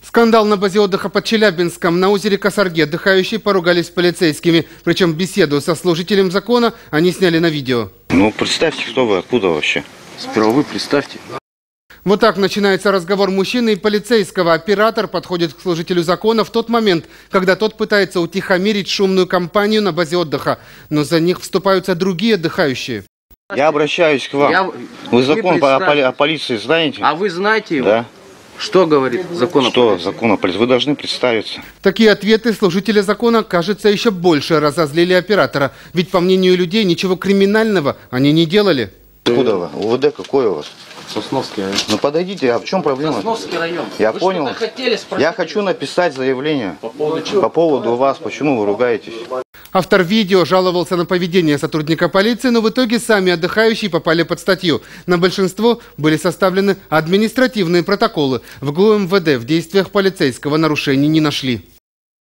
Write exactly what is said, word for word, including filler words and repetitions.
Скандал на базе отдыха под Челябинском. На озере Косарге отдыхающие поругались с полицейскими. Причем беседу со служителем закона они сняли на видео. Ну, представьте, кто вы, откуда вообще? Сперва вы представьте. Вот так начинается разговор мужчины и полицейского. Оператор подходит к служителю закона в тот момент, когда тот пытается утихомирить шумную компанию на базе отдыха. Но за них вступаются другие отдыхающие. Я обращаюсь к вам. Я... Вы закон о, поли... о полиции знаете? А вы знаете его? Да. Что говорит закон о Что полиции? закон о полиции? Вы должны представиться. Такие ответы служителя закона, кажется, еще больше разозлили оператора. Ведь, по мнению людей, ничего криминального они не делали. Откуда вы? УВД какой у вас? Сосновский район. Ну подойдите, а в чем проблема? Сосновский район. Я вы понял. Я хочу написать заявление по поводу, по поводу вас. Почему вы ругаетесь? Автор видео жаловался на поведение сотрудника полиции, но в итоге сами отдыхающие попали под статью. На большинство были составлены административные протоколы. В ГУ МВД в действиях полицейского нарушений не нашли.